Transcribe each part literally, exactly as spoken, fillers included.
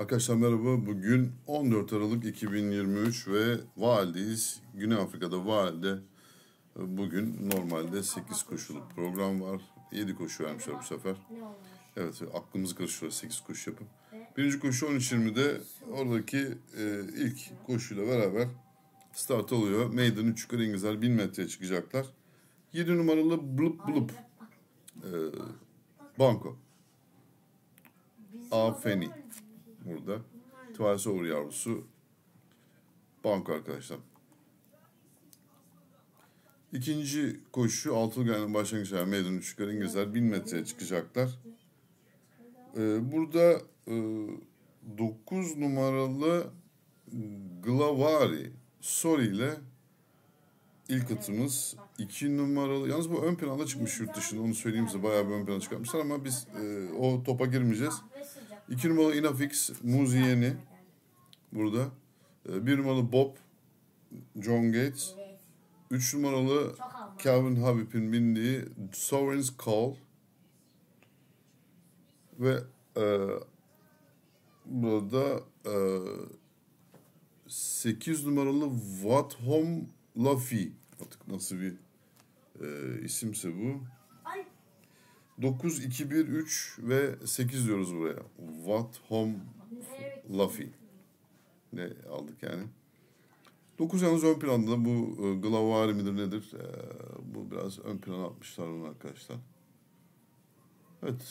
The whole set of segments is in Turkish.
Arkadaşlar merhaba. Bugün on dört Aralık iki bin yirmi üç ve Vaal'deyiz. Güney Afrika'da Vaal'de bugün normalde sekiz koşuluk program var. yedi koşu vermişler bu sefer. Evet, aklımızı karıştırıyor sekiz koşu yapıp. Birinci koşu on üç yirmide oradaki e, ilk koşuyla beraber start oluyor. Maiden üç yukarı İngilizler bin metreye çıkacaklar. yedi numaralı Blup Blup e, Banko. Afeni burada. Twice Over yavrusu Banko arkadaşlar. İkinci koşu altılı ganyanın başlangıç ayarı Maiden üç yukarı İngilizler bin metreye çıkacaklar. Ee, burada e, dokuz numaralı Glavari Sori ile ilk atımız. iki numaralı, yalnız bu ön planda çıkmış yurt dışında, onu söyleyeyim size, bayağı bir ön plana çıkartmışlar ama biz e, o topa girmeyeceğiz. iki numaralı Inafix Muzieni burada. E, bir numaralı Bob John Gates. üç numaralı Calvin Habib'in bindiği Sovereign's Call ve e, burada e, sekiz numaralı What Home Laffy, artık nasıl bir e, isimse bu. dokuz, iki, bir, üç ve sekiz diyoruz buraya. What Home Laffy. Ne aldık yani? dokuz yalnız ön planda, bu e, Glavari midir nedir? E, bu biraz ön plana atmışlar onu arkadaşlar. Evet.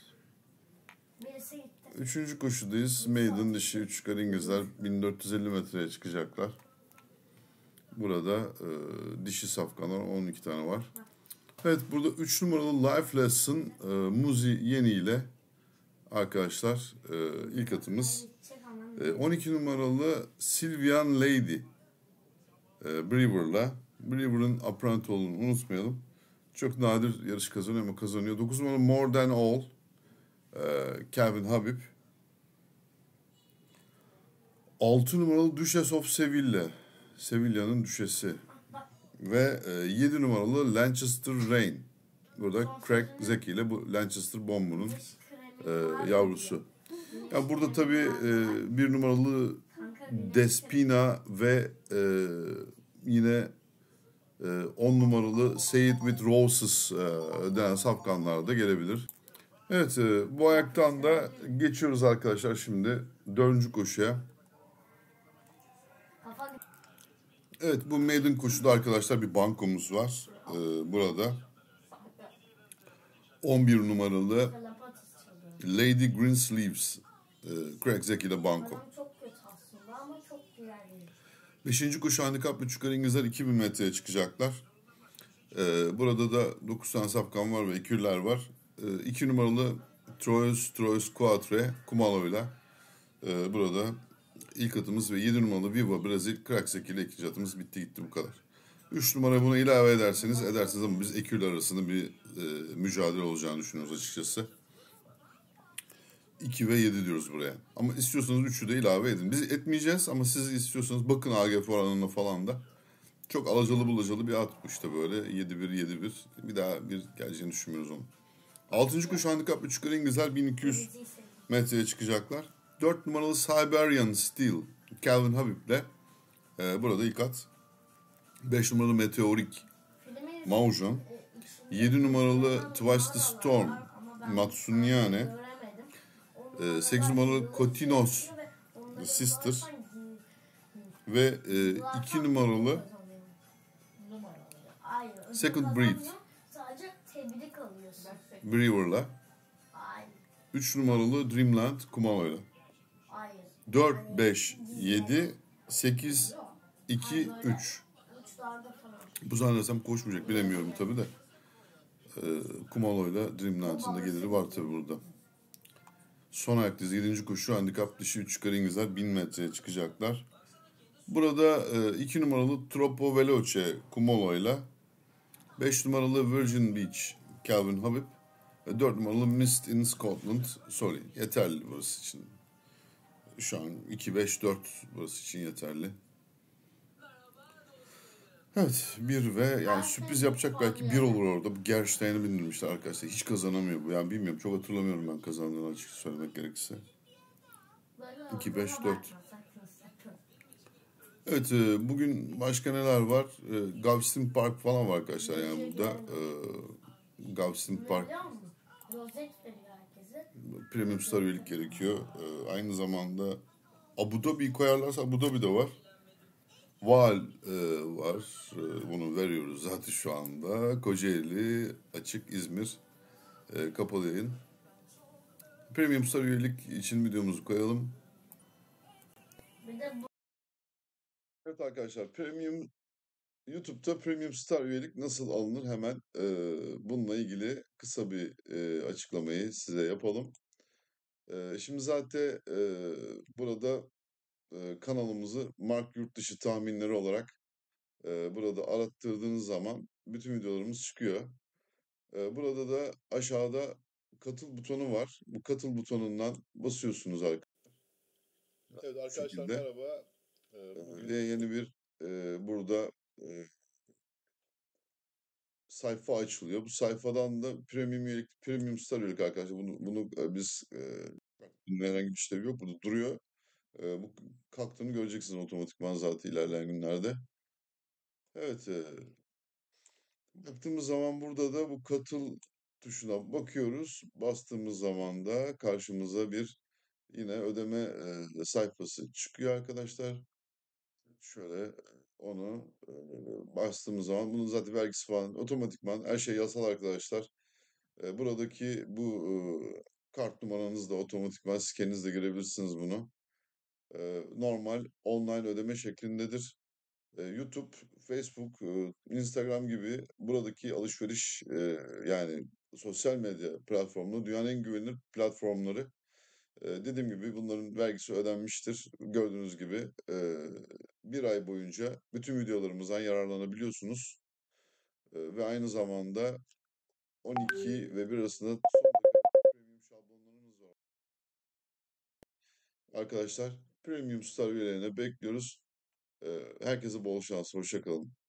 Üçüncü koşudayız. Maiden dişi üç yukarı İngilizler bin dört yüz elli metreye çıkacaklar. Burada e, dişi safkanlar on iki tane var. Evet, burada üç numaralı Life Lesson e, Muzi Yeni ile arkadaşlar e, ilk atımız. E, on iki numaralı Sylvian Lady e, Brewer'la. Brewer'ın apprenti olduğunu unutmayalım. Çok nadir yarış kazanıyor ama kazanıyor. dokuz numaralı More Than All e, Calvin Habib. altı numaralı Duchess of Sevilla, Sevilla'nın düşesi. Ve e, yedi numaralı Lancaster Rain. Burada Craig Zeki ile bu Lancaster Bomber'ın e, yavrusu. Yani burada tabii e, bir numaralı Despina ve e, yine e, on numaralı Say It With Roses e, denen safkanlar da gelebilir. Evet, e, bu ayaktan da geçiyoruz arkadaşlar şimdi dördüncü koşuya. Evet, bu maiden koşuda arkadaşlar bir bankomuz var. Ee, burada on bir numaralı Lady Greensleeves e, Craig Zeki ile banko. Beşinci koşu handikap üç yukarı İngilizler iki bin metreye çıkacaklar. Ee, burada da dokuz tane safkan var ve ekürler var. Ee, iki numaralı Troyes Troyes Quatre Kumalo ile e, burada İlk atımız ve yedi numaralı Viva Brazil Craig Zeki ile ikinci atımız bitti gitti, bu kadar. üç numara buna ilave ederseniz edersiniz ama biz ekürler arasında bir e, mücadele olacağını düşünüyoruz açıkçası. iki ve yedi diyoruz buraya. Ama istiyorsanız üçü de ilave edin. Biz etmeyeceğiz ama siz istiyorsanız bakın A G F oranına falan da. Çok alacalı bulacalı bir at bu işte böyle. yedi bir yedi bir. Bir daha bir geleceğini düşünmüyoruz onu. altıncı koşu handikap üç yukarı İngilizler bin iki yüz metreye çıkacaklar. dört numaralı Siberian Steel Calvin Habib'le e, burada ilk at. beş numaralı Meteorik Maujon. yedi numaralı Twice the Storm Matsunyane. E, sekiz numaralı Kotinos Sister. Ve e, iki numaralı Second Breed Brewer'la. üç numaralı Dreamland Kumalo'yla. dört, beş, yedi, sekiz, iki, üç. Bu zannedersem koşmayacak, bilemiyorum tabii de. Ee, Kumalo'yla Dreamland'ın da geliri var tabii burada. Son ayaktayız. yedinci koşu handikap dışı üç yukarı İngilizler bin metreye çıkacaklar. Burada iki numaralı Troppo Veloce Kumalo'yla, beş numaralı Virgin Beach Calvin Habib ve dört numaralı Mist in Scotland Sorry. Yeterli burası için. Şu an iki, beş, dört burası için yeterli. Evet, bir ve yani sürpriz yapacak belki bir olur orada. Bu Gerstein'i bindirmişler arkadaşlar. Hiç kazanamıyor bu. Yani bilmiyorum, çok hatırlamıyorum ben kazandığını, açıkça söylemek gerekirse. iki, beş, dört. Evet, e, bugün başka neler var? E, Gavsin Park falan var arkadaşlar, yani burada. E, Gavsin Park Premium Star üyelik gerekiyor. E, aynı zamanda Abu Dhabi koyarlarsa Abu Dhabi de var. Val e, var. E, bunu veriyoruz zaten şu anda. Kocaeli, açık, İzmir, e, kapalı yayın. Premium Star üyelik için videomuzu koyalım. Evet arkadaşlar, Premium YouTube'da Premium Star üyelik nasıl alınır, hemen e, bununla ilgili kısa bir e, açıklamayı size yapalım. E, şimdi zaten e, burada e, kanalımızı Mark Yurtdışı tahminleri olarak e, burada arattırdığınız zaman bütün videolarımız çıkıyor. E, burada da aşağıda katıl butonu var. Bu katıl butonundan basıyorsunuz arkadaşlar. Evet arkadaşlar, merhaba. E, bugün... Ve yeni bir e, burada e, sayfa açılıyor. Bu sayfadan da premium üyelik, premium star üyelik arkadaşlar. Bunu, bunu e, biz e, bunun herhangi bir işlevi yok. Burada duruyor. E, bu kalktığını göreceksiniz otomatikman zaten ilerleyen günlerde. Evet. E, baktığımız zaman burada da bu katıl tuşuna bakıyoruz. Bastığımız zaman da karşımıza bir yine ödeme e, sayfası çıkıyor arkadaşlar. Şöyle onu e, bastığımız zaman bunun zaten vergisi falan otomatikman her şey yasal arkadaşlar. E, buradaki bu e, kart numaranızla otomatikman skeninizle girebilirsiniz bunu. E, normal online ödeme şeklindedir. E, YouTube, Facebook, e, Instagram gibi buradaki alışveriş e, yani sosyal medya platformları dünyanın en güvenilir platformları. E, dediğim gibi bunların vergisi ödenmiştir. Gördüğünüz gibi e, bir ay boyunca bütün videolarımızdan yararlanabiliyorsunuz. E, ve aynı zamanda on iki ve bir arasında son derece premium şablonlarımız var. Arkadaşlar, Premium Star üyelerine bekliyoruz. Ee, herkese bol şans. Hoşça kalın.